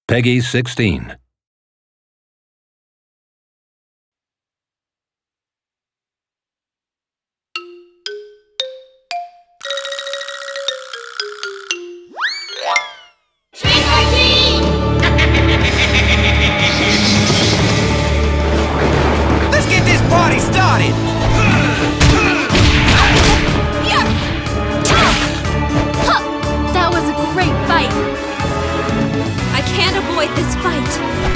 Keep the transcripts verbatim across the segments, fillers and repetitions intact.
Peggy sixteen. Let's get this party started! That was a great fight! I can't avoid this fight!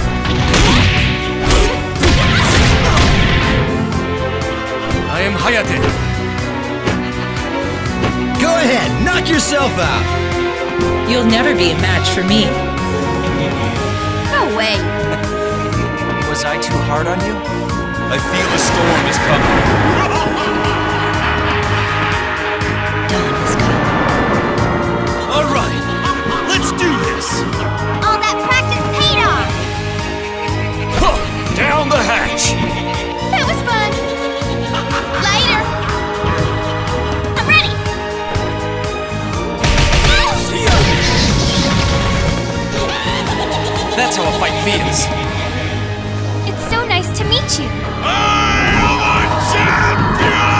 I am Hayate. Go ahead, knock yourself out! You'll never be a match for me. No way! Was I too hard on you? I feel a storm is coming. Dawn is coming. All right, let's do this! All that practice paid off! Huh, down the hatch! That was fun! Later! I'm ready! That's how a fight feels. It's so nice to meet you. I am a champion!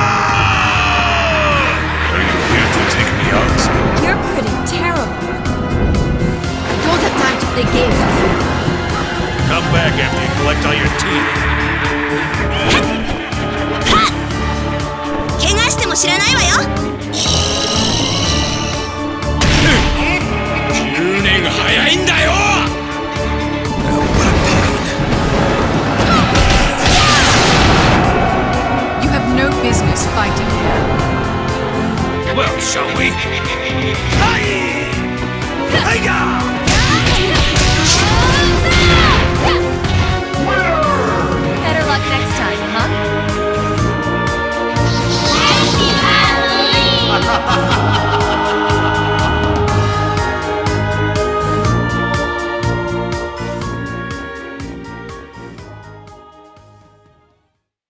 Are you here to take me out? You're pretty terrible. Don't have time to play games with you. Come back after you collect all your teeth. 怪我しても知らないわよ。 じゅうねん早いんだよ! You have no business fighting here. Well, shall we?